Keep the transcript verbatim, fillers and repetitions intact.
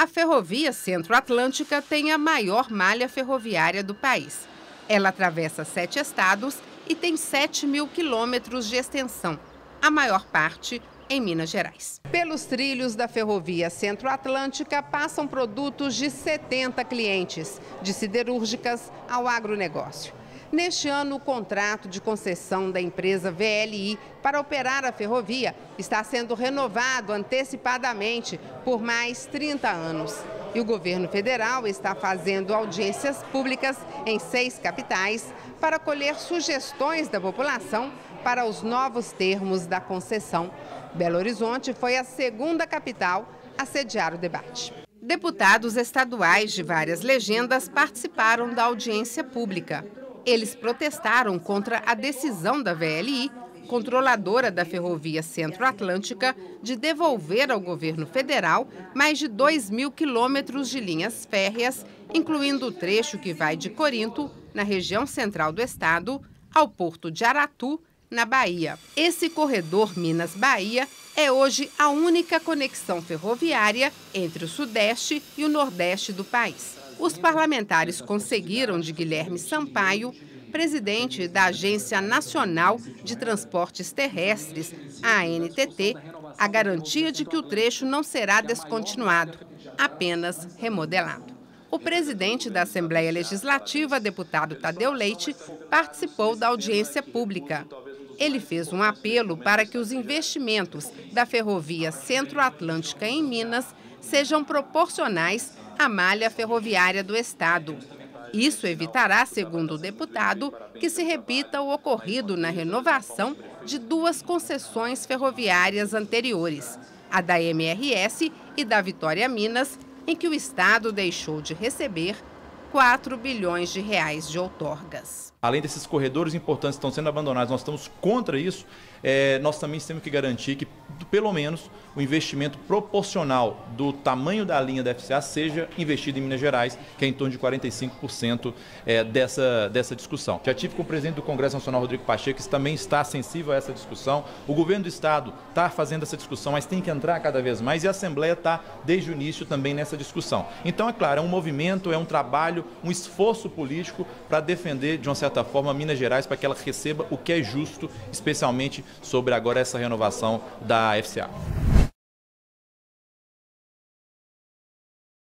A Ferrovia Centro-Atlântica tem a maior malha ferroviária do país. Ela atravessa sete estados e tem sete mil quilômetros de extensão, a maior parte em Minas Gerais. Pelos trilhos da Ferrovia Centro-Atlântica passam produtos de setenta clientes, de siderúrgicas ao agronegócio. Neste ano, o contrato de concessão da empresa V L I para operar a ferrovia está sendo renovado antecipadamente por mais trinta anos. E o governo federal está fazendo audiências públicas em seis capitais para colher sugestões da população para os novos termos da concessão. Belo Horizonte foi a segunda capital a sediar o debate. Deputados estaduais de várias legendas participaram da audiência pública. Eles protestaram contra a decisão da V L I, controladora da Ferrovia Centro-Atlântica, de devolver ao governo federal mais de dois mil quilômetros de linhas férreas, incluindo o trecho que vai de Corinto, na região central do estado, ao porto de Aratu, na Bahia. Esse corredor Minas-Bahia é hoje a única conexão ferroviária entre o Sudeste e o Nordeste do país. Os parlamentares conseguiram de Guilherme Sampaio, presidente da Agência Nacional de Transportes Terrestres, a A N T T, a garantia de que o trecho não será descontinuado, apenas remodelado. O presidente da Assembleia Legislativa, deputado Tadeu Leite, participou da audiência pública. Ele fez um apelo para que os investimentos da Ferrovia Centro-Atlântica em Minas sejam proporcionais à malha ferroviária do estado. Isso evitará, segundo o deputado, que se repita o ocorrido na renovação de duas concessões ferroviárias anteriores, a da M R S e da Vitória Minas, em que o estado deixou de receber quatro bilhões de reais de outorgas. Além desses corredores importantes que estão sendo abandonados, nós estamos contra isso, é, nós também temos que garantir que, pelo menos, o investimento proporcional do tamanho da linha da F C A seja investido em Minas Gerais, que é em torno de quarenta e cinco por cento é, dessa, dessa discussão. Já tive com o presidente do Congresso Nacional, Rodrigo Pacheco, que também está sensível a essa discussão. O governo do estado está fazendo essa discussão, mas tem que entrar cada vez mais, e a Assembleia está, desde o início, também nessa discussão. Então, é claro, é um movimento, é um trabalho, um esforço político para defender, de uma certa forma, Minas Gerais, para que ela receba o que é justo, especialmente sobre agora essa renovação da F C A.